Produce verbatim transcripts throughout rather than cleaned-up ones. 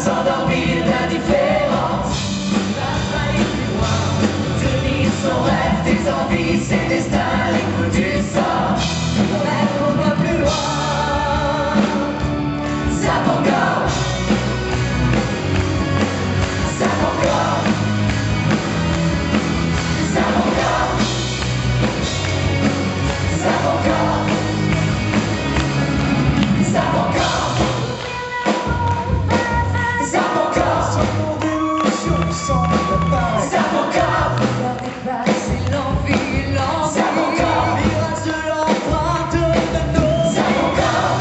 s'endormir d'indifférence. Il va pas aller plus loin. Tenir son rêve, tes envies, ses destins, les coups du sort. Ton rêve, on va plus loin. Ça encore. Ça encore. Ça encore. Ça encore. Ça encore. Ça encore. Sans mon émotion, sans ma part. Ça encore. Dépasser l'envie, l'envie. Ça encore. Mirage de l'empreinte de nos. Ça encore.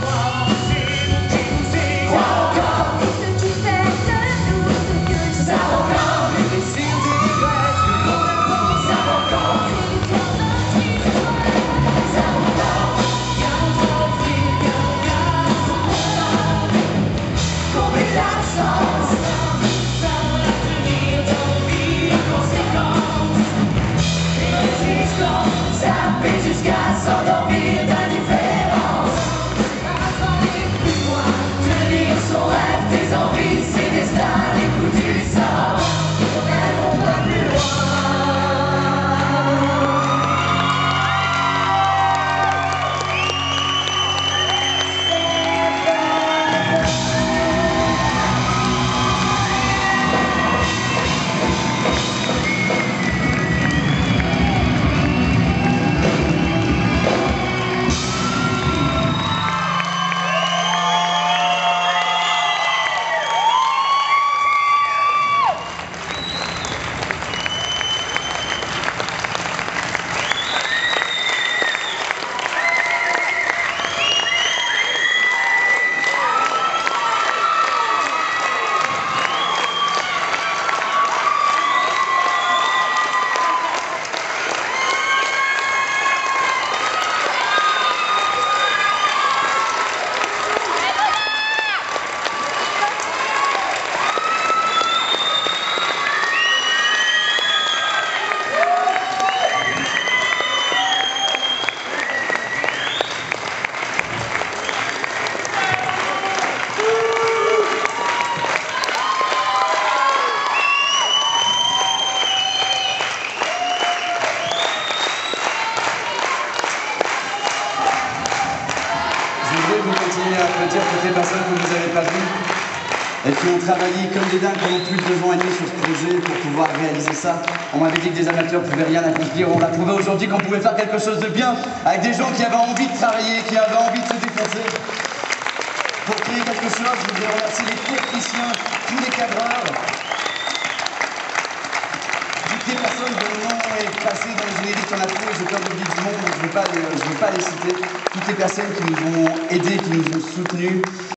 Crois encore. Ce qui fait de nous ce que nous Ça encore. Les désirs des rêves que l'on apprend. Ça encore. Ça encore. Viens on t'offrir, viens on garde son combat. Combler l'absence. Savoir tenir dans vie en conséquence. Les résistances, zapper jusqu'à s'endormir d'indifférence. Pas aller plus loin. Tenir son rêve, tes envies, ses destins, les coups du sort. Ton rêve, on va plus loin. Je voudrais que vous continuiez à applaudir toutes les personnes que vous n'avez pas vues et qui ont travaillé comme des dingues pendant plus de deux ans et demi sur ce projet pour pouvoir réaliser ça. On m'avait dit que des amateurs ne pouvaient rien accomplir. On a prouvé aujourd'hui qu'on pouvait faire quelque chose de bien avec des gens qui avaient envie de travailler, qui avaient envie de se défoncer. Pour créer quelque chose, je voudrais remercier les techniciens, tous les cadreurs, toutes les personnes dont le nom est passé dans le générique. On a trouvé, j'ai peur d'oublier du monde, donc je ne vais pas les, je vais pas les citer. Toutes les personnes qui nous ont aidés, qui nous ont soutenus.